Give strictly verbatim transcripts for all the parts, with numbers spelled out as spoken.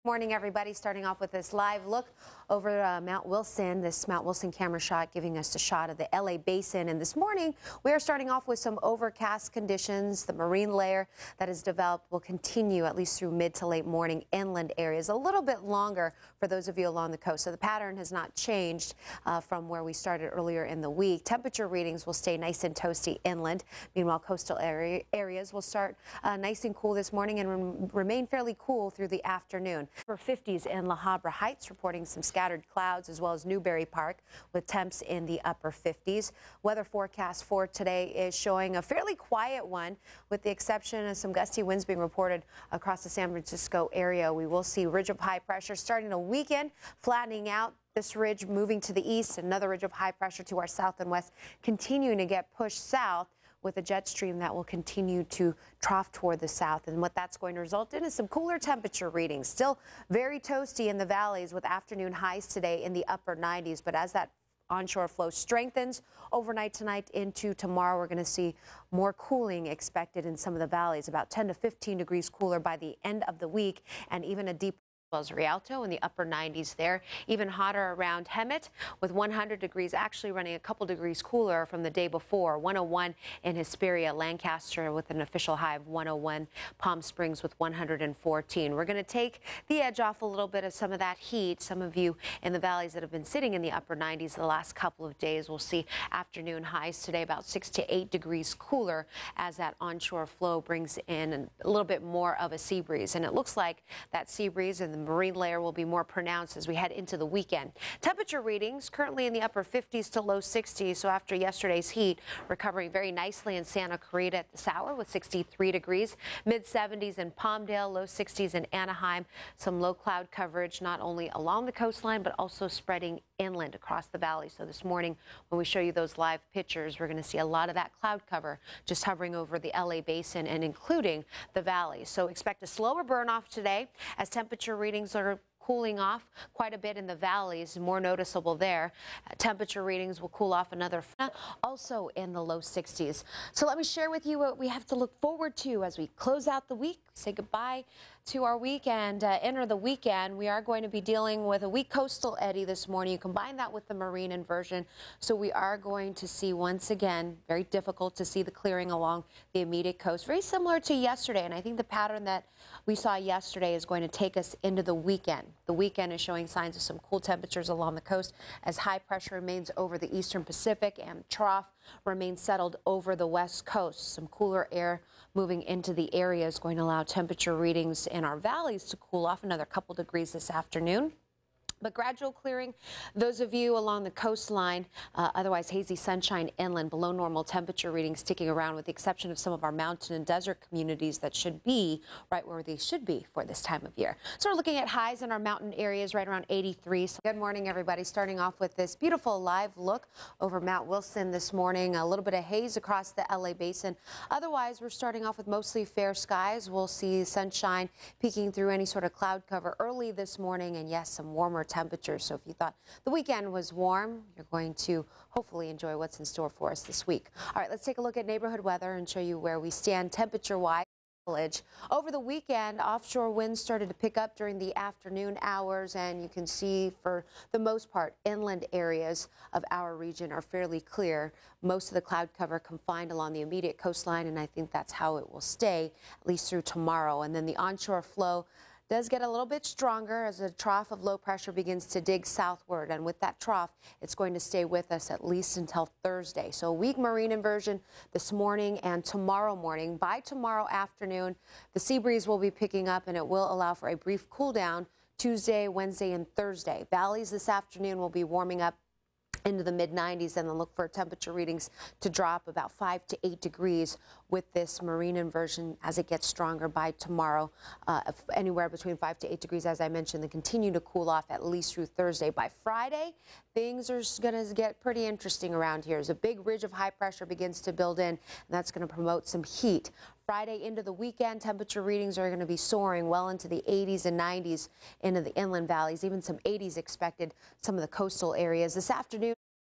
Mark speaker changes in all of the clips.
Speaker 1: Morning, everybody. Starting off with this live look over uh, Mount Wilson. This Mount Wilson camera shot giving us a shot of the L A basin. And this morning, we are starting off with some overcast conditions. The marine layer that is developed will continue at least through mid to late morning inland areas, a little bit longer for those of you along the coast. So the pattern has not changed uh, from where we started earlier in the week. Temperature readings will stay nice and toasty inland. Meanwhile, coastal area, areas will start uh, nice and cool this morning and re remain fairly cool through the afternoon. For fifties in La Habra Heights, reporting some scattered clouds, as well as Newberry Park with temps in the upper fifties. Weather forecast for today is showing a fairly quiet one, with the exception of some gusty winds being reported across the San Francisco area. We will see ridge of high pressure starting to weaken, flattening out. This ridge moving to the east, another ridge of high pressure to our south and west, continuing to get pushed south, with a jet stream that will continue to trough toward the south. And what that's going to result in is some cooler temperature readings. Still very toasty in the valleys with afternoon highs today in the upper nineties. But as that onshore flow strengthens overnight tonight into tomorrow, we're going to see more cooling expected in some of the valleys, about ten to fifteen degrees cooler by the end of the week, and even a deep as Rialto in the upper nineties there. Even hotter around Hemet with one hundred degrees, actually running a couple degrees cooler from the day before. one oh one in Hesperia, Lancaster with an official high of one oh one. Palm Springs with one hundred fourteen. We're going to take the edge off a little bit of some of that heat. Some of you in the valleys that have been sitting in the upper nineties the last couple of days will see afternoon highs today about six to eight degrees cooler as that onshore flow brings in a little bit more of a sea breeze. And it looks like that sea breeze and the marine layer will be more pronounced as we head into the weekend. Temperature readings currently in the upper fifties to low sixties. So after yesterday's heat, recovering very nicely in Santa Clarita at this hour with sixty-three degrees, mid seventies in Palmdale, low sixties in Anaheim. Some low cloud coverage not only along the coastline but also spreading inland across the valley. So this morning when we show you those live pictures, we're going to see a lot of that cloud cover just hovering over the L A basin and including the valley. So expect a slower burn off today as temperature readings are cooling off quite a bit in the valleys, more noticeable there. Uh, temperature readings will cool off another, also in the low sixties. So let me share with you what we have to look forward to as we close out the week, say goodbye to our weekend, uh, enter the weekend. We are going to be dealing with a weak coastal eddy this morning. You combine that with the marine inversion, so we are going to see once again, very difficult to see the clearing along the immediate coast, very similar to yesterday. And I think the pattern that we saw yesterday is going to take us into the weekend. The weekend is showing signs of some cool temperatures along the coast as high pressure remains over the eastern Pacific and trough remains settled over the west coast. Some cooler air moving into the area is going to allow temperature readings in our valleys to cool off another couple degrees this afternoon. But gradual clearing, those of you along the coastline, uh, otherwise hazy sunshine inland, below normal temperature readings sticking around with the exception of some of our mountain and desert communities that should be right where they should be for this time of year. So we're looking at highs in our mountain areas right around eighty-three. So good morning, everybody. Starting off with this beautiful live look over Mount Wilson this morning. A little bit of haze across the L A basin. Otherwise, we're starting off with mostly fair skies. We'll see sunshine peeking through any sort of cloud cover early this morning, and yes, some warmer temperatures. So if you thought the weekend was warm, you're going to hopefully enjoy what's in store for us this week. All right, let's take a look at neighborhood weather and show you where we stand temperature-wise. Over the weekend, offshore winds started to pick up during the afternoon hours, and you can see for the most part, inland areas of our region are fairly clear. Most of the cloud cover confined along the immediate coastline, and I think that's how it will stay, at least through tomorrow. And then the onshore flow does get a little bit stronger as a trough of low pressure begins to dig southward. And with that trough, it's going to stay with us at least until Thursday. So a weak marine inversion this morning and tomorrow morning. By tomorrow afternoon, the sea breeze will be picking up and it will allow for a brief cool down Tuesday, Wednesday, and Thursday. Valleys this afternoon will be warming up into the mid nineties, and then look for temperature readings to drop about five to eight degrees with this marine inversion as it gets stronger by tomorrow. Uh, anywhere between five to eight degrees, as I mentioned, then continue to cool off at least through Thursday. By Friday, things are going to get pretty interesting around here as a big ridge of high pressure begins to build in, and that's going to promote some heat. Friday into the weekend, temperature readings are going to be soaring well into the eighties and nineties into the inland valleys, even some eighties expected, some of the coastal areas. This afternoon,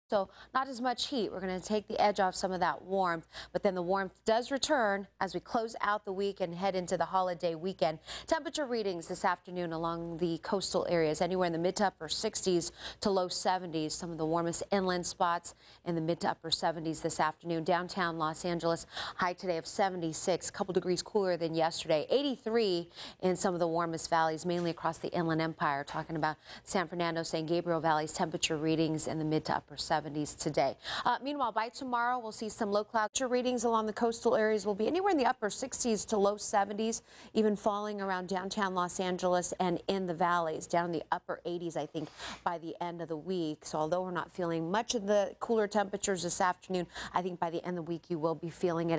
Speaker 1: So not as much heat. We're going to take the edge off some of that warmth, but then the warmth does return as we close out the week and head into the holiday weekend. Temperature readings this afternoon along the coastal areas, anywhere in the mid to upper sixties to low seventies. Some of the warmest inland spots in the mid to upper seventies this afternoon. Downtown Los Angeles, high today of seventy-six, a couple degrees cooler than yesterday. eighty-three in some of the warmest valleys, mainly across the Inland Empire. Talking about San Fernando, San Gabriel Valley's temperature readings in the mid to upper seventies. seventies today. Uh, meanwhile, by tomorrow, we'll see some low cloud readings along the coastal areas. Will be anywhere in the upper sixties to low seventies, even falling around downtown Los Angeles and in the valleys, down in the upper eighties, I think, by the end of the week. So although we're not feeling much of the cooler temperatures this afternoon, I think by the end of the week, you will be feeling it.